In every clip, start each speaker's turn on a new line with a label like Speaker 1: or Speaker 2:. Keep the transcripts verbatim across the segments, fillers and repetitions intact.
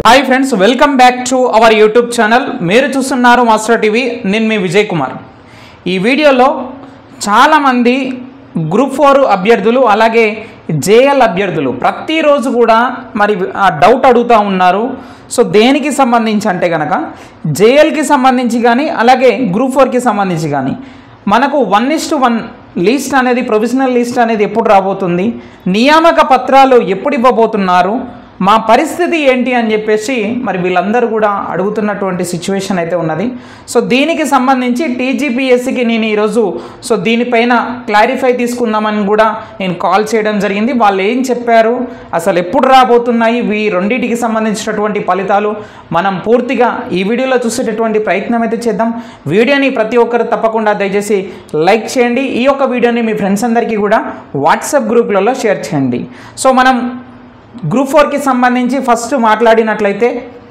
Speaker 1: Hi friends, welcome back to our YouTube channel. మీరు చూస్తున్నారు master TV. నేను మీ విజయ్ కుమార్. ఈ వీడియోలో చాలామంది గ్రూప్ ఫోర్ అభ్యర్థులు అలాగే జేఎల్ అభ్యర్థులు ప్రతిరోజు కూడా మరి డౌట్ అడుగుతూ ఉన్నారు. సో దేనికి సంబంధించి అంటే కనుక జేఎల్కి సంబంధించి కానీ అలాగే గ్రూప్ ఫోర్కి సంబంధించి కానీ మనకు వన్ ఇస్టు వన్ లిస్ట్ అనేది ప్రొవిజనల్ లిస్ట్ అనేది ఎప్పుడు రాబోతుంది, నియామక పత్రాలు ఎప్పుడు ఇవ్వబోతున్నారు, మా పరిస్థితి ఏంటి అని చెప్పేసి మరి వీళ్ళందరూ కూడా అడుగుతున్నటువంటి సిచ్యువేషన్ అయితే ఉన్నది. సో దీనికి సంబంధించి టీజీపీఎస్సీకి నేను ఈరోజు సో దీనిపైన క్లారిఫై తీసుకుందామని కూడా నేను కాల్ చేయడం జరిగింది. వాళ్ళు ఏం చెప్పారు, అసలు ఎప్పుడు రాబోతున్నాయి ఈ రెండింటికి సంబంధించినటువంటి ఫలితాలు మనం పూర్తిగా ఈ వీడియోలో చూసేటటువంటి ప్రయత్నం అయితే చేద్దాం. వీడియోని ప్రతి ఒక్కరు తప్పకుండా దయచేసి లైక్ చేయండి. ఈ యొక్క వీడియోని మీ ఫ్రెండ్స్ అందరికీ కూడా వాట్సాప్ గ్రూప్లలో షేర్ చేయండి. సో మనం గ్రూప్ ఫోర్కి సంబంధించి ఫస్ట్ మాట్లాడినట్లయితే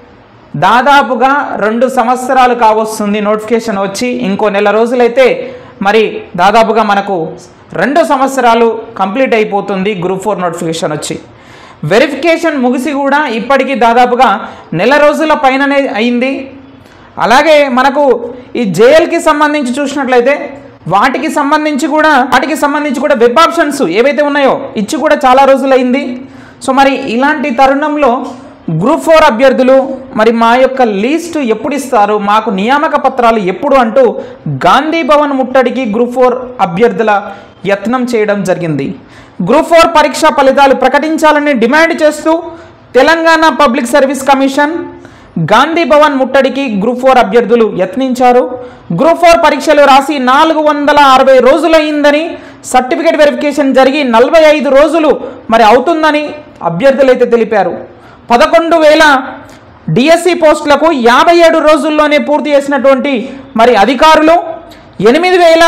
Speaker 1: దాదాపుగా రెండు సంవత్సరాలు కావస్తుంది నోటిఫికేషన్ వచ్చి. ఇంకో నెల రోజులైతే మరి దాదాపుగా మనకు రెండు సంవత్సరాలు కంప్లీట్ అయిపోతుంది గ్రూప్ ఫోర్ నోటిఫికేషన్ వచ్చి. వెరిఫికేషన్ ముగిసి కూడా ఇప్పటికీ దాదాపుగా నెల రోజుల పైననే అయింది. అలాగే మనకు ఈ జేఎల్కి సంబంధించి చూసినట్లయితే వాటికి సంబంధించి కూడా వాటికి సంబంధించి కూడా వెబ్ ఆప్షన్స్ ఏవైతే ఉన్నాయో ఇచ్చి కూడా చాలా రోజులైంది. సో మరి ఇలాంటి తరుణంలో గ్రూప్ ఫోర్ అభ్యర్థులు మరి మా యొక్క లిస్టు ఎప్పుడు ఇస్తారు, మాకు నియామక పత్రాలు ఎప్పుడు అంటూ గాంధీ భవన్ ముట్టడికి గ్రూప్ ఫోర్ అభ్యర్థుల యత్నం చేయడం జరిగింది. గ్రూప్ ఫోర్ పరీక్ష ఫలితాలు ప్రకటించాలని డిమాండ్ చేస్తూ Telangana public service commission Gandhi Bhavan ముట్టడికి గ్రూప్ ఫోర్ అభ్యర్థులు యత్నించారు. గ్రూప్ ఫోర్ పరీక్షలు రాసి నాలుగు వందల అరవై రోజులయ్యిందని, సర్టిఫికేట్ వెరిఫికేషన్ జరిగి నలభై ఐదు రోజులు మరి అవుతుందని అభ్యర్థులైతే తెలిపారు. పదకొండు వేల డిఎస్సి పోస్టులకు యాభై ఏడు రోజుల్లోనే పూర్తి చేసినటువంటి మరి అధికారులు ఎనిమిది వేల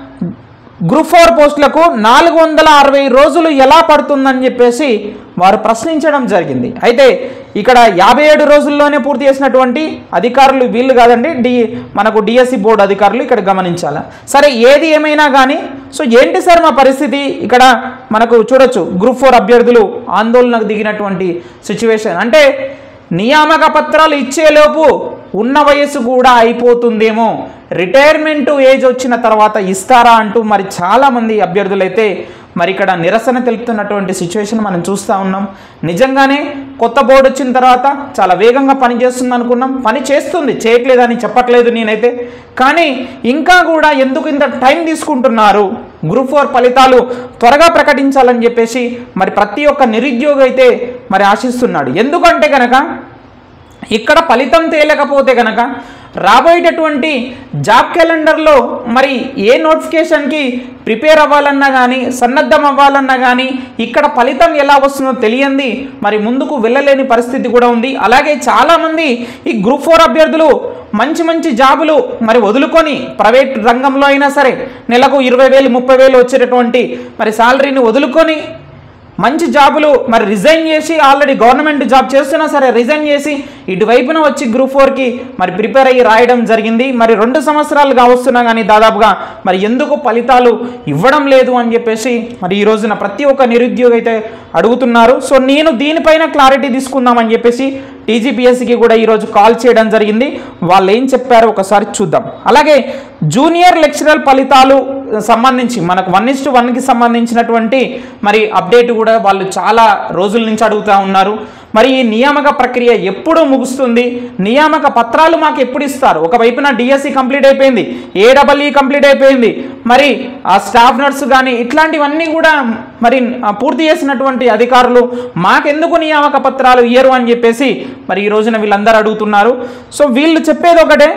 Speaker 1: గ్రూప్ ఫోర్ పోస్టులకు నాలుగు వందల అరవై రోజులు ఎలా పడుతుందని చెప్పేసి వారు ప్రశ్నించడం జరిగింది. అయితే ఇక్కడ యాభై ఏడు రోజుల్లోనే పూర్తి చేసినటువంటి అధికారులు వీళ్ళు కాదండి, డి మనకు డిఎస్సి బోర్డు అధికారులు ఇక్కడ గమనించాలి. సరే ఏది ఏమైనా కానీ సో ఏంటి సార్ మా పరిస్థితి, ఇక్కడ మనకు చూడొచ్చు గ్రూప్ ఫోర్ అభ్యర్థులు ఆందోళనకు దిగినటువంటి సిచ్యువేషన్. అంటే నియామక పత్రాలు ఇచ్చేలోపు ఉన్న వయసు కూడా అయిపోతుందేమో, రిటైర్మెంట్ ఏజ్ వచ్చిన తర్వాత ఇస్తారా అంటూ మరి చాలామంది అభ్యర్థులైతే మరి ఇక్కడ నిరసన తెలుపుతున్నటువంటి సిచ్యువేషన్ మనం చూస్తూ ఉన్నాం. నిజంగానే కొత్త బోర్డు వచ్చిన తర్వాత చాలా వేగంగా పని చేస్తుంది అనుకున్నాం, పని చేస్తుంది, చేయట్లేదని చెప్పట్లేదు నేనైతే. కానీ ఇంకా కూడా ఎందుకు ఇంత టైం తీసుకుంటున్నారు, గ్రూప్ ఫోర్ ఫలితాలు త్వరగా ప్రకటించాలని చెప్పేసి మరి ప్రతి ఒక్క నిరుద్యోగి అయితే మరి ఆశిస్తున్నాడు. ఎందుకంటే కనుక ఇక్కడ ఫలితం తేలకపోతే కనుక రాబోయేటటువంటి జాబ్ క్యాలెండర్లో మరి ఏ నోటిఫికేషన్కి ప్రిపేర్ అవ్వాలన్నా కానీ సన్నద్ధం అవ్వాలన్నా కానీ ఇక్కడ ఫలితం ఎలా వస్తుందో తెలియంది మరి ముందుకు వెళ్ళలేని పరిస్థితి కూడా ఉంది. అలాగే చాలామంది ఈ గ్రూప్ ఫోర్ అభ్యర్థులు మంచి మంచి జాబులు మరి వదులుకొని ప్రైవేట్ రంగంలో అయినా సరే నెలకు ఇరవై వేలు ముప్పై వేలు వచ్చేటటువంటి మరి శాలరీని వదులుకొని మంచి జాబులు మరి రిజైన్ చేసి ఆల్రెడీ గవర్నమెంట్ జాబ్ చేస్తున్నా సరే రిజైన్ చేసి ఇటువైపున వచ్చి గ్రూప్ ఫోర్కి మరి ప్రిపేర్ అయ్యి రాయడం జరిగింది. మరి రెండు సంవత్సరాలుగా వస్తున్నా కానీ దాదాపుగా మరి ఎందుకు ఫలితాలు ఇవ్వడం లేదు అని చెప్పేసి మరి ఈ రోజున ప్రతి ఒక్క నిరుద్యోగి అయితే అడుగుతున్నారు. సో నేను దీనిపైన క్లారిటీ తీసుకుందామని చెప్పేసి టీజీపీఎస్సీకి కూడా ఈరోజు కాల్ చేయడం జరిగింది. వాళ్ళు ఏం చెప్పారో ఒకసారి చూద్దాం. అలాగే జూనియర్ లెక్చరర్ ఫలితాలు సంబంధించి మనకు వన్ ఇస్టు వన్కి సంబంధించినటువంటి మరి అప్డేట్ కూడా వాళ్ళు చాలా రోజుల నుంచి అడుగుతూ ఉన్నారు. మరి ఈ నియామక ప్రక్రియ ఎప్పుడు ముగుస్తుంది, నియామక పత్రాలు మాకు ఎప్పుడు ఇస్తారు, ఒకవైపున డిఎస్సి కంప్లీట్ అయిపోయింది, ఏడబ్ల్యూ కంప్లీట్ అయిపోయింది, మరి ఆ స్టాఫ్ నర్సు కానీ ఇట్లాంటివన్నీ కూడా మరి పూర్తి చేసినటువంటి అధికారులు మాకెందుకు నియామక పత్రాలు ఇయ్యరు అని చెప్పేసి మరి ఈ రోజున వీళ్ళందరూ అడుగుతున్నారు. సో వీళ్ళు చెప్పేది ఒకటే,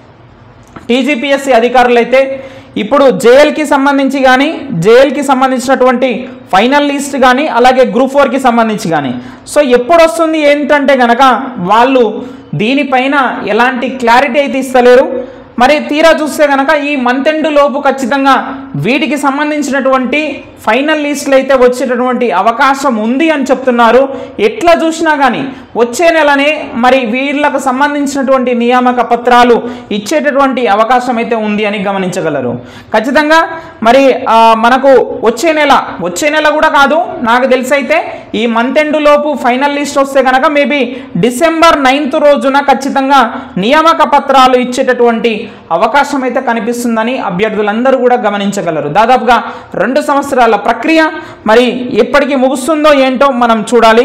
Speaker 1: టీజీపీఎస్సీ అధికారులు అయితే ఇప్పుడు జేఎల్కి సంబంధించి కానీ జేఎల్కి సంబంధించినటువంటి ఫైనల్ లిస్ట్ కానీ అలాగే గ్రూప్ ఫోర్కి సంబంధించి కానీ సో ఎప్పుడు వస్తుంది ఏంటంటే కనుక వాళ్ళు దీనిపైన ఎలాంటి క్లారిటీ అయితే ఇస్తలేరు. మరి తీరా చూస్తే కనుక ఈ మంత్ ఎండ్ లోపు ఖచ్చితంగా వీటికి సంబంధించినటువంటి ఫైనల్ లిస్టులు అయితే వచ్చేటటువంటి అవకాశం ఉంది అని చెప్తున్నారు. ఎట్లా చూసినా కానీ వచ్చే నెలనే మరి వీళ్ళకు సంబంధించినటువంటి నియామక పత్రాలు ఇచ్చేటటువంటి అవకాశం అయితే ఉంది అని గమనించగలరు. ఖచ్చితంగా మరి మనకు వచ్చే నెల వచ్చే నెల కూడా కాదు, నాకు తెలిసి అయితే ఈ మంత్ ఎండ్ లోపు ఫైనల్ లిస్ట్ వస్తే కనుక మేబీ డిసెంబర్ నైన్త్ రోజున ఖచ్చితంగా నియామక పత్రాలు ఇచ్చేటటువంటి అవకాశం అయితే కనిపిస్తుందని అభ్యర్థులందరూ కూడా గమనించగలరు. దాదాపుగా రెండు సంవత్సరాల ప్రక్రియ మరి ఎప్పటికీ ముగుస్తుందో ఏంటో మనం చూడాలి.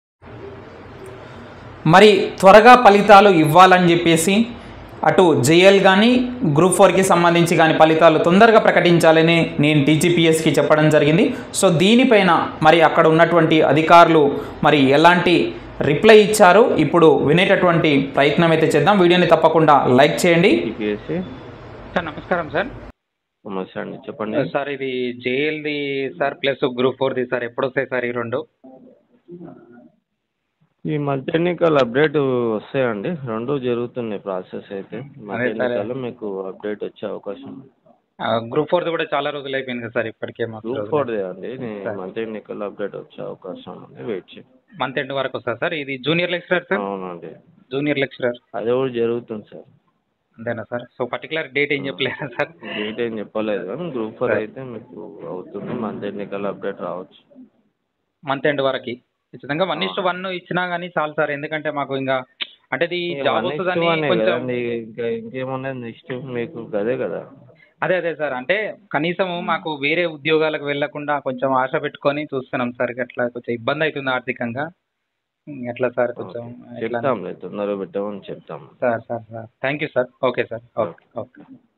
Speaker 1: మరి త్వరగా ఫలితాలు ఇవ్వాలని చెప్పేసి అటు జేఎల్ కానీ గ్రూప్ ఫోర్కి సంబంధించి కానీ ఫలితాలు తొందరగా ప్రకటించాలని నేను టీజీపీఎస్కి చెప్పడం జరిగింది. సో దీనిపైన మరి అక్కడ ఉన్నటువంటి అధికారులు మరి ఎలాంటి రిప్లై ఇచ్చారు ఇప్పుడు వినేటటువంటి ప్రయత్నం అయితే చేద్దాం. వీడియోని తప్పకుండా లైక్ చేయండి.
Speaker 2: సార్ నమస్కారం సార్.
Speaker 3: నమస్తే అండి, చెప్పండి
Speaker 2: సార్. ఇది జేఎల్ది సార్ ప్లస్ గ్రూప్ ఫోర్ది సార్ ఎప్పుడు వస్తాయి సార్ ఈ రెండు?
Speaker 3: ఈ మధ్య ఎన్నికలు అప్డేట్ వస్తాయండి, రెండు జరుగుతున్నాయి ప్రాసెస్. అయితే మధ్య ఎన్నికల్లో మీకు అప్డేట్ వచ్చే అవకాశం.
Speaker 2: గ్రూప్ ఫోర్ది కూడా చాలా రోజులు అయిపోయింది కదా సార్ ఇప్పటికే.
Speaker 3: గ్రూప్ ఫోర్దే అండి, మధ్య ఎన్నికల్లో అప్డేట్ వచ్చే అవకాశం ఉంది, వెయిట్ చేయండి.
Speaker 2: మంత్ ఎండ్ వరకు వస్తా సార్. ఇది జూనియర్ లెక్చరర్ సార్?
Speaker 3: అవునండి,
Speaker 2: జూనియర్ లెక్చరర్
Speaker 3: అది కూడా జరుగుతుంది సార్.
Speaker 2: అంతేనా సార్? సో పర్టికులర్ డేట్ ఏం చెప్పలేదా సార్?
Speaker 3: డేట్ ఏం చెప్పలేదు కానీ గ్రూప్ ఫోర్ అయితే మీకు అవుతుంది, మంత్ ఎన్నికల్లో అప్డేట్ రావచ్చు.
Speaker 2: మంత్ ఎండ్ వరకు ఖచ్చితంగా వన్ ఇస్ట్ వన్ ఇచ్చినా కానీ చాలు సార్. ఎందుకంటే మాకు ఇంకా అంటే ఇది జాబ్ వస్తుందని కొంచెం
Speaker 3: ఇంకా ఇంకేమన్నా నెక్స్ట్ మీకు అదే కదా.
Speaker 2: అదే అదే సార్, అంటే కనీసం మాకు వేరే ఉద్యోగాలకు వెళ్లకుండా కొంచెం ఆశ పెట్టుకొని చూస్తున్నాం సార్. అట్లా కొంచెం ఇబ్బంది అవుతుంది ఆర్థికంగా. ఎట్లా సార్ కొంచెం
Speaker 3: చెప్తాం, తొందరగా పెట్టామని చెప్తాం
Speaker 2: sir. Sir sir thank you sir. Okay sir. Okay okay